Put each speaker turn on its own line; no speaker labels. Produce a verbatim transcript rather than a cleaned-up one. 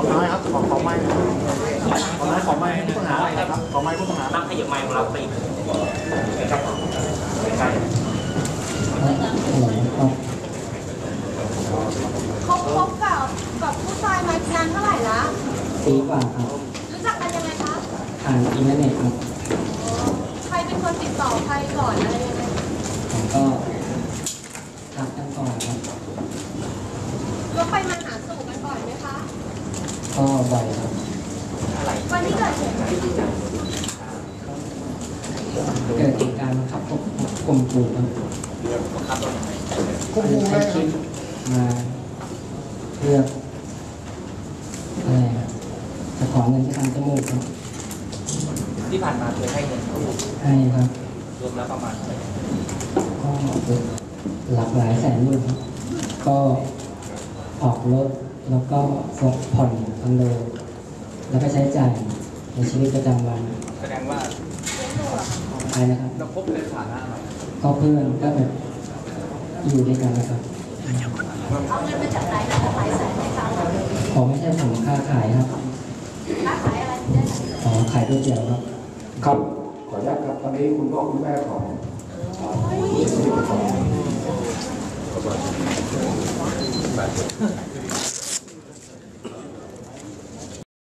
ไม้ครับขอขอไม้ขอไม้ขอไม้ให้ผู้ต้องหาครับขอไม้ผู้ต้องหา
ตั้งขยับไม้ของเราไปอีกใกล้ใกล้
คบคบกับกับผู้ชายมานานเท่าไหร่ละ
ปีกว่าครับ
รู้จักกันยังไงคะ
ผ่านอินเทอร์เน็ตครับ
ใครเป็นคนติดต่อใครก่อนอะไรยังไง
ผมก็ทักกันก่อนครับ
แล้วไปมาหาสู่กันบ่อยไหมคะ
ก็บ่อยครับ
อะไร
วันที่เกิดเหตุ
เกิดเหตุการณ์บังคับควบคุมกูครับ
ครับตรงไหน
ควบคุม
ใช้
ได้
คลิปมาเพื่ออะไรครับจะขอเงินที่ทำจมูกครับ
ที่ผ่านมาเคยให้เงินเขา
ให้ครับ
รวมแล้วประมาณเท่าไหร่
ก็หลักหลายแสนอยู่ครับก็ออกรถแล้วก็ส่งผ่อนคอนโดแล้วก็ใช้จ่ายในชีวิตประจำวัน
แสดงว่า
ไปนะครับ
เราพบในฐานะอะไร
ก็เพื่อนก็แบบอยู่ด้วยกันนะครับ
เอาเงินมาจากไหนนะหลายแสนไหมคะ
ขอไม่ใช่ผมค้าขายครับ
ค้าขายอะไรได้ไหม
ขอขายก๋วยเตี๋ยวครับ
ครับ ขออนุญาตครับ ตอนนี้คุณพ่อคุณแม่ของ